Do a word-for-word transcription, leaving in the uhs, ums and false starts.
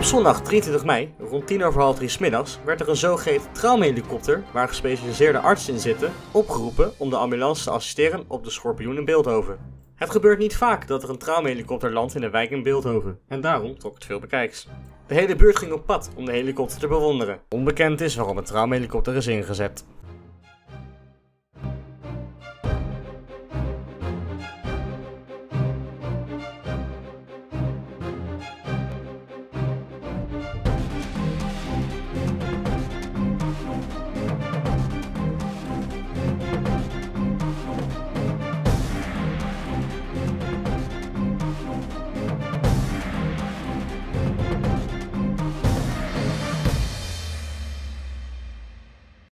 zondag drieëntwintig mei, rond tien over half drie 's middags, werd er een zogeheten traumahelikopter, waar gespecialiseerde artsen in zitten, opgeroepen om de ambulance te assisteren op de Schorpioen in Bilthoven. Het gebeurt niet vaak dat er een traumahelikopter landt in de wijk in Bilthoven, en daarom trok het veel bekijks. De hele buurt ging op pad om de helikopter te bewonderen. Onbekend is waarom een traumahelikopter is ingezet.